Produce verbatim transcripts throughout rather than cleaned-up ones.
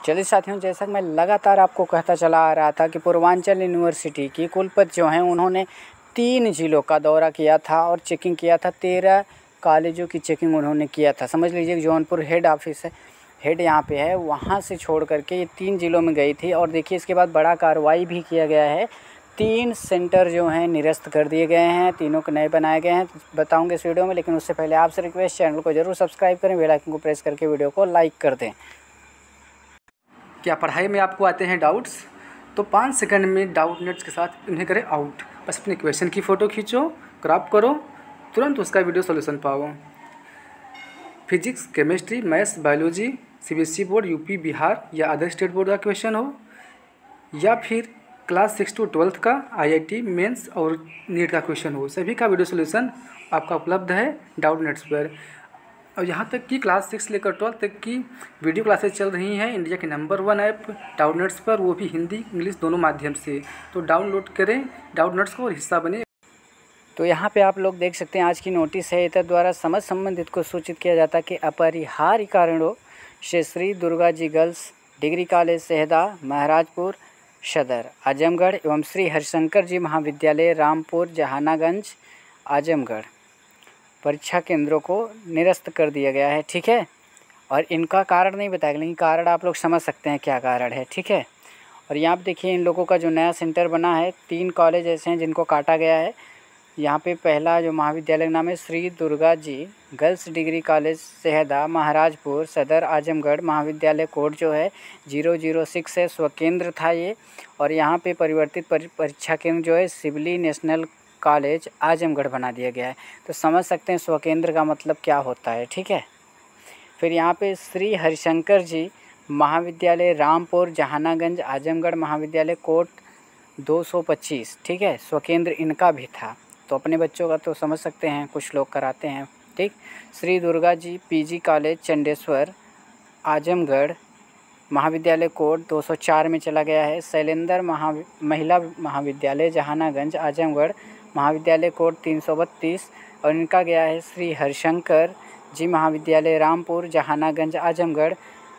चलिए साथियों, जैसा कि मैं लगातार आपको कहता चला आ रहा था कि पूर्वांचल यूनिवर्सिटी की कुलपति जो हैं उन्होंने तीन जिलों का दौरा किया था और चेकिंग किया था। तेरह कॉलेजों की चेकिंग उन्होंने किया था। समझ लीजिए जौनपुर हेड ऑफिस है, हेड यहाँ पे है, वहाँ से छोड़ करके ये तीन जिलों में गई थी। और देखिए इसके बाद बड़ा कार्रवाई भी किया गया है। तीन सेंटर जो हैं निरस्त कर दिए गए हैं, तीनों को नए बनाए गए हैं, बताऊंगे इस वीडियो में। लेकिन उससे पहले आपसे रिक्वेस्ट, चैनल को जरूर सब्सक्राइब करें, बेल आइकन को प्रेस करके वीडियो को लाइक कर दें। क्या पढ़ाई में आपको आते हैं डाउट्स? तो पाँच सेकंड में डाउट नेट्स के साथ इन्हें करें आउट। बस अपने क्वेश्चन की फ़ोटो खींचो, क्रॉप करो, तुरंत उसका वीडियो सॉल्यूशन पाओ। Physics, chemistry, maths, biology, CBSE board, UP, Bihar या अदर स्टेट बोर्ड का क्वेश्चन हो, या फिर क्लास सिक्स टू ट्वेल्थ का आईआईटी मेंस और नीट का क्वेश्चन हो, सभी का वीडियो सॉल्यूशन आपका उपलब्ध है डाउट नेट्स पर। और यहाँ तक कि क्लास सिक्स लेकर ट्वेल्थ तक की वीडियो क्लासेस चल रही हैं इंडिया के number one app Doubtnut पर, वो भी हिंदी इंग्लिश दोनों माध्यम से। तो डाउनलोड करें डाउट नेट्स को और हिस्सा बने। तो यहाँ पे आप लोग देख सकते हैं आज की नोटिस है। इतर द्वारा समझ संबंधित को सूचित किया जाता है कि अपरिहार्य कारणों से Shri Durga ji girls degree college Sehda Maharajpur Sadar Azamgarh एवं श्री हरिशंकर जी महाविद्यालय रामपुर जहानागंज आजमगढ़ परीक्षा केंद्रों को निरस्त कर दिया गया है। ठीक है, और इनका कारण नहीं बताया, लेकिन कारण आप लोग समझ सकते हैं क्या कारण है। ठीक है, और यहाँ पे देखिए इन लोगों का जो नया सेंटर बना है, तीन कॉलेज ऐसे हैं जिनको काटा गया है। यहाँ पे पहला जो महाविद्यालय का नाम है Shri Durga ji girls degree college Sehda Maharajpur Sadar Azamgarh, महाविद्यालय कोड जो है जीरो जीरो सिक्स है, स्वकेंद्र था ये। और यहाँ पे परिवर्तित परीक्षा केंद्र जो है सिविली नेशनल कॉलेज आजमगढ़ बना दिया गया है। तो समझ सकते हैं स्वकेंद्र का मतलब क्या होता है। ठीक है, फिर यहाँ पे श्री हरिशंकर जी महाविद्यालय रामपुर जहानागंज आजमगढ़, महाविद्यालय कोड दो सौ पच्चीस। ठीक है, स्वकेंद्र इनका भी था। तो अपने बच्चों का तो समझ सकते हैं, कुछ लोग कराते हैं। ठीक, श्री दुर्गा जी पीजी कॉलेज चंडेश्वर आजमगढ़, महाविद्यालय कोड दो सौ चार में चला गया है। शैलेंद्र महा महिला महाविद्यालय जहानागंज आजमगढ़, महाविद्यालय कोड तीन सौ बत्तीस, और इनका गया है श्री हरिशंकर जी महाविद्यालय रामपुर जहानागंज आजमगढ़।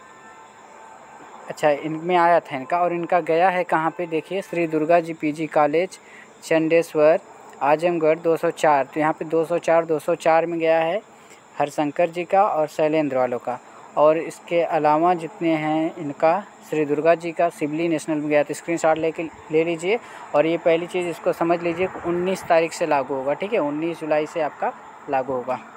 अच्छा, इनमें आया था इनका, और इनका गया है कहाँ पे देखिए, श्री दुर्गा जी पीजी कॉलेज चंडेश्वर आजमगढ़ दो सौ चार। तो यहाँ पे दो सौ चार दो सौ चार में गया है हरिशंकर जी का और शैलेंद्र वालों का। और इसके अलावा जितने हैं इनका श्री दुर्गा जी का सिविली नेशनल में गया। तो स्क्रीनशॉट लेके ले लीजिए। और ये पहली चीज़ इसको समझ लीजिए उन्नीस तारीख से लागू होगा। ठीक है, उन्नीस जुलाई से आपका लागू होगा।